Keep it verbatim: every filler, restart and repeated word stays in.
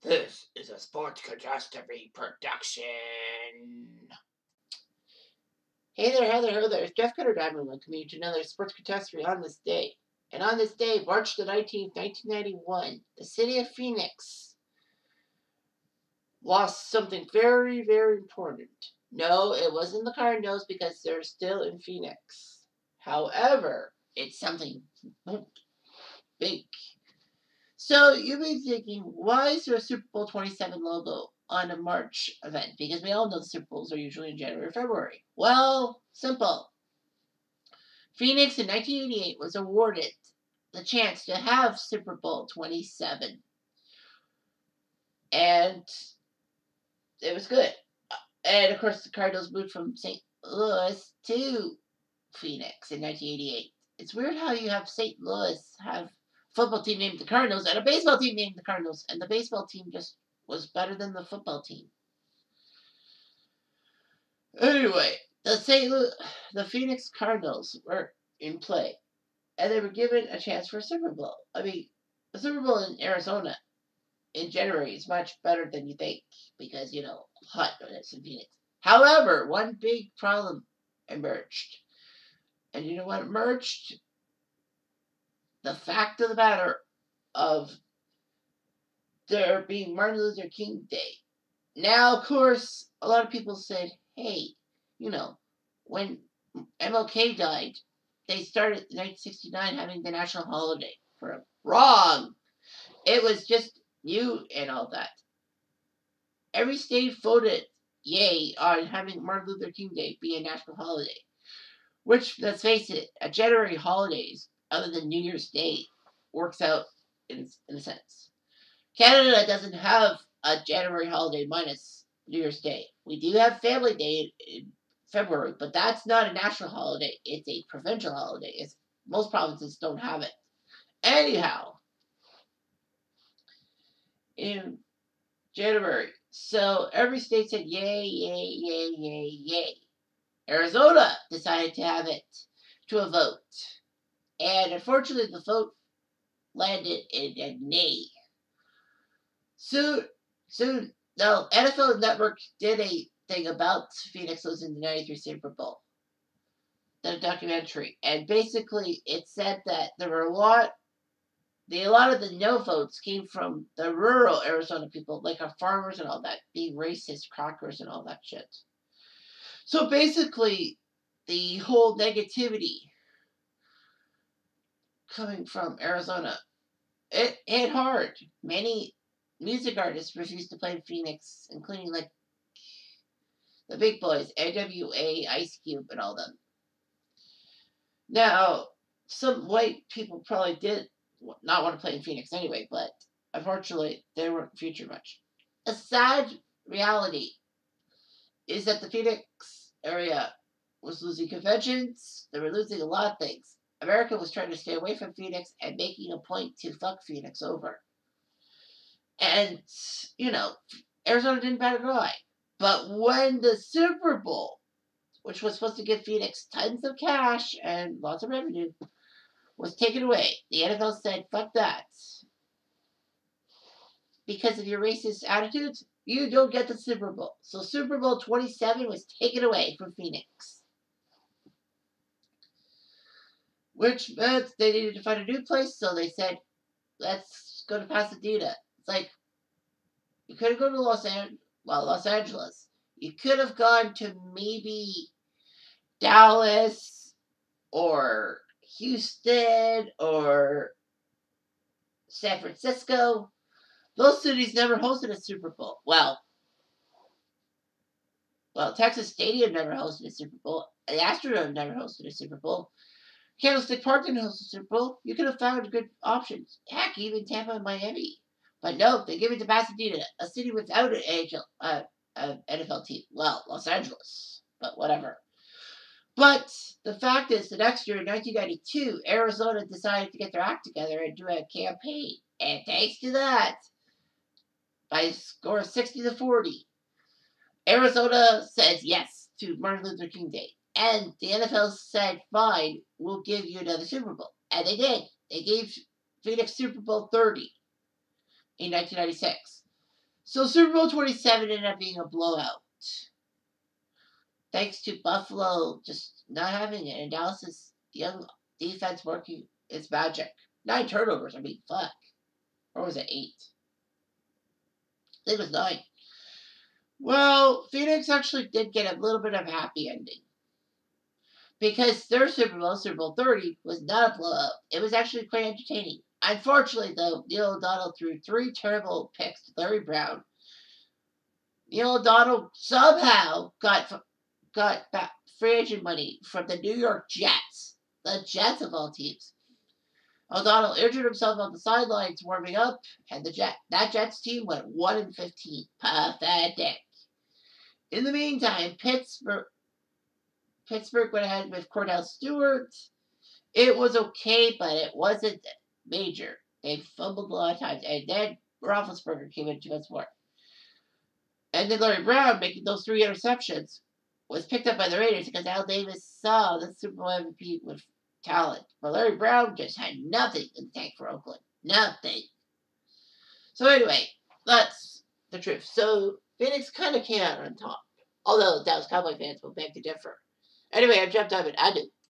This is a Sports Catastrophe production. Hey there, hey there, hey there. It's Jeff Cutter Diamond welcoming you to another Sports Catastrophe on this day. And on this day, March the nineteenth, nineteen ninety-one, the city of Phoenix lost something very, very important. No, it wasn't the Cardinals because they're still in Phoenix. However, it's something big. So you've been thinking, why is there a Super Bowl twenty-seven logo on a March event? Because we all know the Super Bowls are usually in January or February. Well, simple. Phoenix in nineteen eighty-eight was awarded the chance to have Super Bowl twenty-seven. And it was good. And of course, the Cardinals moved from Saint Louis to Phoenix in nineteen eighty-eight. It's weird how you have Saint Louis have football team named the Cardinals and a baseball team named the Cardinals, and the baseball team just was better than the football team. Anyway, the Saint Louis, the Phoenix Cardinals were in play, and they were given a chance for a Super Bowl. I mean, the Super Bowl in Arizona in January is much better than you think because, you know, hot it's in Phoenix. However, one big problem emerged. And you know what emerged? The fact of the matter of there being Martin Luther King Day. Now, of course, a lot of people said, hey, you know, when M L K died, they started in nineteen sixty-nine having the national holiday for him. Wrong! It was just you and all that. Every state voted yay on having Martin Luther King Day be a national holiday. Which, let's face it, a January holidays, other than New Year's Day, works out in, in a sense. Canada doesn't have a January holiday minus New Year's Day. We do have Family Day in February, but that's not a national holiday. It's a provincial holiday. It's, most provinces don't have it. Anyhow, in January, so every state said yay, yay, yay, yay, yay. Arizona decided to have it to a vote. And unfortunately, the vote landed in a nay. Soon, soon, no, N F L Network did a thing about Phoenix losing the ninety-three Super Bowl. The documentary. And basically, it said that there were a lot, the, a lot of the no votes came from the rural Arizona people, like our farmers and all that, being racist, crackers and all that shit. So basically, the whole negativity coming from Arizona, it hit hard. Many music artists refused to play in Phoenix, including like the big boys, A W A, Ice Cube, and all them. Now, some white people probably did not want to play in Phoenix anyway, but unfortunately, they weren't featured much. A sad reality is that the Phoenix area was losing conventions. They were losing a lot of things. America was trying to stay away from Phoenix and making a point to fuck Phoenix over. And, you know, Arizona didn't bat an eye. But when the Super Bowl, which was supposed to give Phoenix tons of cash and lots of revenue, was taken away, the N F L said, fuck that. Because of your racist attitudes, you don't get the Super Bowl. So Super Bowl twenty-seven was taken away from Phoenix. Which meant they needed to find a new place, so they said, let's go to Pasadena. It's like, you could have gone to Los Angeles, well, Los Angeles. You could have gone to maybe Dallas or Houston or San Francisco. Those cities never hosted a Super Bowl. Well, well, Texas Stadium never hosted a Super Bowl. The Astrodome never hosted a Super Bowl. Candlestick Park didn't host a Super Bowl. You could have found good options. Heck, even Tampa and Miami. But no, they gave it to Pasadena, a city without an N H L, uh, uh, N F L team. Well, Los Angeles, but whatever. But the fact is, the next year, in nineteen ninety-two, Arizona decided to get their act together and do a campaign. And thanks to that, by a score of sixty to forty, Arizona says yes to Martin Luther King Day. And the N F L said, fine, we'll give you another Super Bowl. And they did. They gave Phoenix Super Bowl thirty in nineteen ninety-six. So Super Bowl twenty-seven ended up being a blowout. Thanks to Buffalo just not having it. And Dallas's young defense working its magic. Nine turnovers. I mean, fuck. Or was it eight? I think it was nine. Well, Phoenix actually did get a little bit of a happy ending. Because their Super Bowl, Super Bowl thirty, was not a blowout. It was actually quite entertaining. Unfortunately, though, Neil O'Donnell threw three terrible picks to Larry Brown. Neil O'Donnell somehow got got back free agent money from the New York Jets, the Jets of all teams. O'Donnell injured himself on the sidelines warming up, and the Jet that Jets team went one and fifteen. Pathetic. In the meantime, Pittsburgh Pittsburgh went ahead with Cordell Stewart. It was okay, but it wasn't major. They fumbled a lot of times, and then Roethlisberger came in to get more. And then Larry Brown, making those three interceptions, was picked up by the Raiders because Al Davis saw the Super Bowl M V P with talent. But Larry Brown just had nothing in the tank for Oakland. Nothing. So anyway, that's the truth. So Phoenix kind of came out on top. Although Dallas Cowboy fans will beg to differ. Anyway, I'm Jeff Diamond. I do.